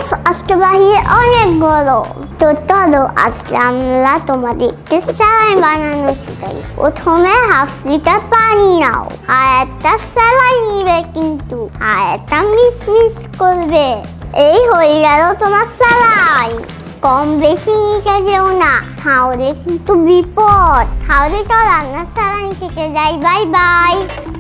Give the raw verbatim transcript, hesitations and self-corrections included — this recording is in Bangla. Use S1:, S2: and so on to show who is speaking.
S1: উফ আজকে বাহিরে অনেক গরম। তো চলো আজকে আমরা তোমাদেরকে স্যালাইন বানানো শিখাই। প্রথমে হাফ লিটার পানি নাও, আর একটা স্যালাইন নিবে কিন্তু, আর একটা মিক্স মিক্স করবে। এই হয়ে গেল তোমার স্যালাইন। কম বেশি নিতে যেও না, তাহলে কিন্তু বিপদ। তাহলে তো রান্নার স্যালাইন থেকে যাই। Bye by.